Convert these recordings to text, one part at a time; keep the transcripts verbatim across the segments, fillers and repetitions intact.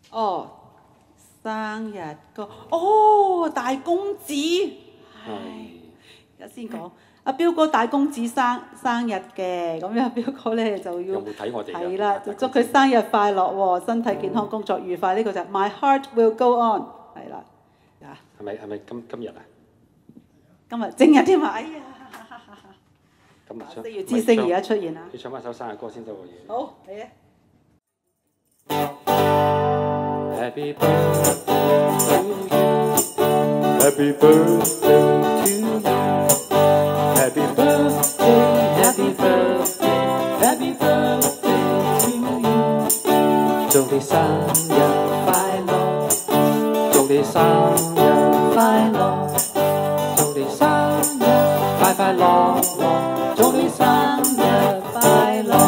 哦，生日歌，哦，大公子，唉，而家先講。阿彪哥大公子生生日嘅，咁樣彪哥咧就要有冇睇我哋㗎？ 係啦，就祝佢生日快樂喎，身體健康，工作愉快。呢、個就係 My Heart Will Go On， 係啦，啊， 係咪係咪今今日啊？ 今日正日添啊！哎呀， 今日唱四月之星而家出現啦。 要唱翻首生日歌先得喎。 好，嚟啊！ Happy birthday to you. Happy birthday to you. Happy birthday, happy birthday, happy birthday to you. 祝你生日快樂，祝你生日快樂，祝你生日快快樂樂，祝你生日快樂。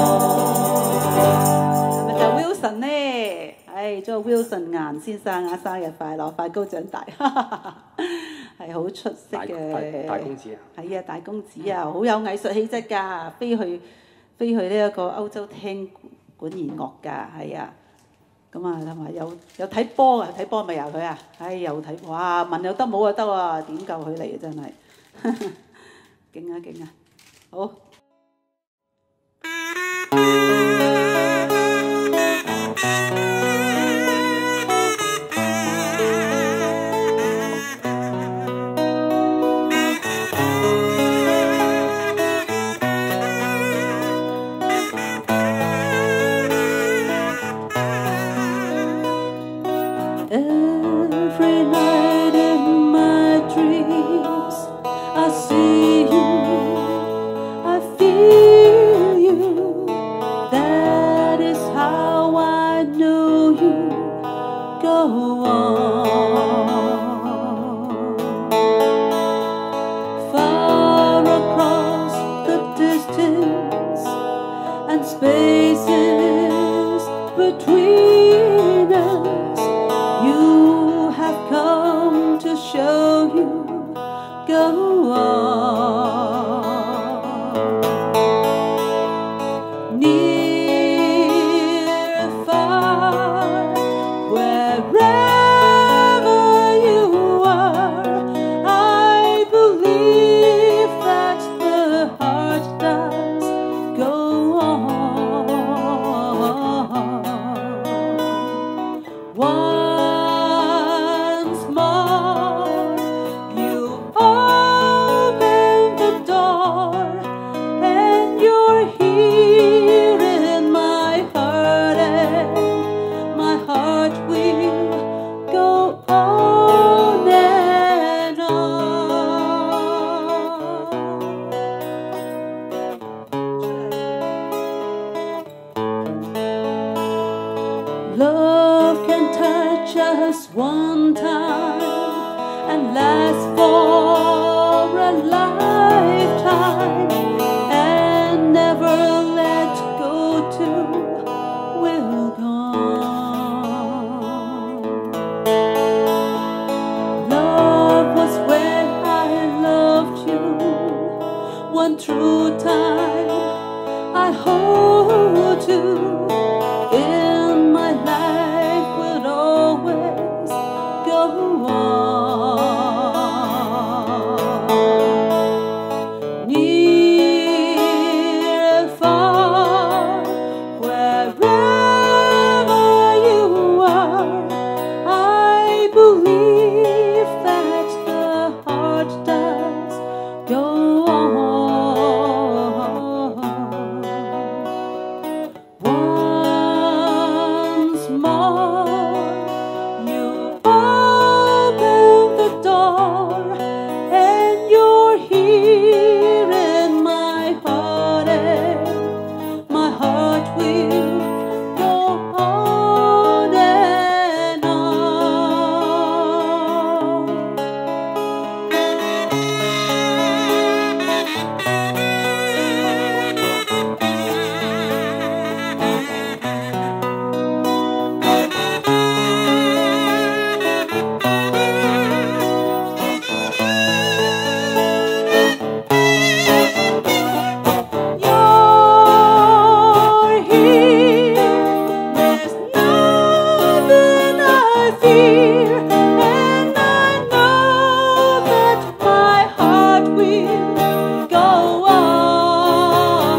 係咪就 Wilson 呢？唉，祝 Wilson 顏先生啊，生日快樂，快高長大，係好出色嘅大公子啊！ 係啊，大公子啊，好有藝術氣質㗎，飛去飛去呢一個歐洲聽管弦樂㗎，係啊，咁啊同埋有有睇波啊，睇波咪由佢啊，唉又睇，哇文又得武又得啊，點救佢嚟啊真係，勁啊勁啊，好。Every night in my dreams, I see you, I feel you. That is how I know you. Go on. Far across the distance and spaces between us, you have come to show you. Go on. Near and far, wherever you are, I believe that the heart does go on. Once more, you open the door, and you're here in my heart, and my heart will go on and on. Love can touch us one time and last for a lifetime, and never let go till we're gone. Love was when I loved you one true time. I hold to in my life will always go on. I fear, and I know that my heart will go on.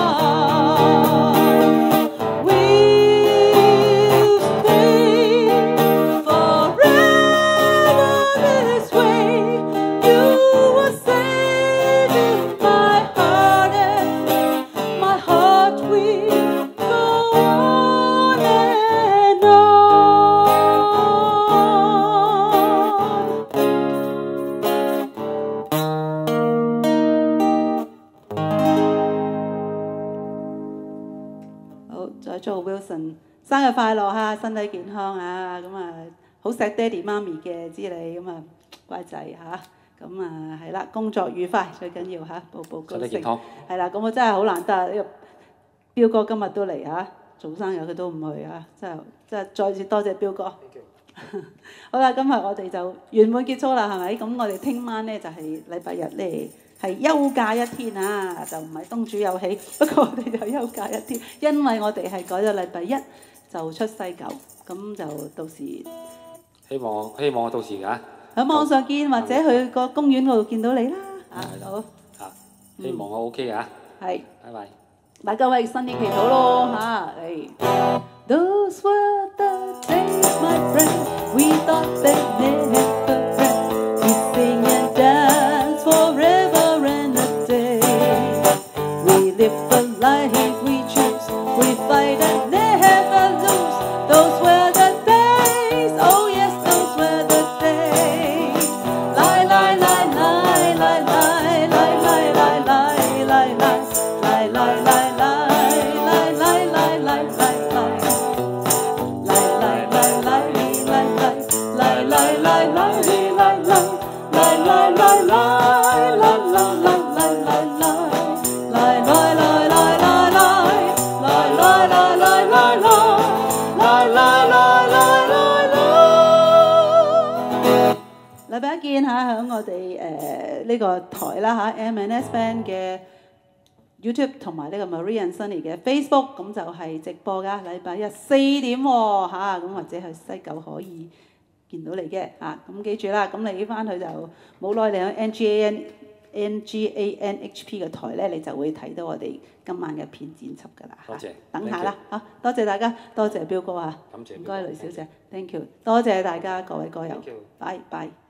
We'll stay forever this way. You were saving my heart, and my heart will go on and on. 好，再祝 Wilson 生日快樂嚇，身體健康啊！咁啊，好錫爹哋媽咪嘅，知你咁啊，乖仔嚇。咁啊，係啦，工作愉快最緊要嚇，步步高升。 身體健康。 係啦，咁我真係好難得，呢個彪哥今日都嚟嚇，做生日佢都唔去嚇，真係真係再次多謝彪哥。好啦，今日我哋就圓滿結束啦，係咪？咁我哋聽晚咧就係禮拜日咧係休假一天啊，就唔係東主有喜，不過我哋就休假一天，因為我哋係改咗禮拜一就出西九，咁就到時希望希望我到時啊， 喺網上見，或者去個公園嗰度見到你啦。啊，好， 啊，希望我 OK 嘅啊， 係， 拜拜。 大家為新年祈禱咯嚇，誒。Those were the days, my friend. We thought they never end. We sing and dance forever and a day. We live the life we choose. We fight and never lose. Those were the days. Oh yes, those were the days. Lie, lie, lie, lie, lie, lie, lie, lie, lie, lie, lie, lie, lie, lie, lie, lie, lie, lie, lie, lie.禮拜一見嚇，喺我哋誒呢個台啦嚇 M and S Band 嘅 YouTube 同埋呢個 Marie and Sunny 嘅 Facebook，咁就係直播㗎。禮拜一四點喎嚇，咁或者去西九可以見到你嘅嚇。咁記住啦，咁你翻去就冇耐，你喺 N G A N N G A N H P 嘅台咧，你就會睇到我哋今晚嘅片剪輯㗎啦。 多謝， 等下啦嚇，多謝大家，多謝彪哥嚇， 感謝， 唔該雷小姐 ，thank you，多謝大家各位歌友，拜拜。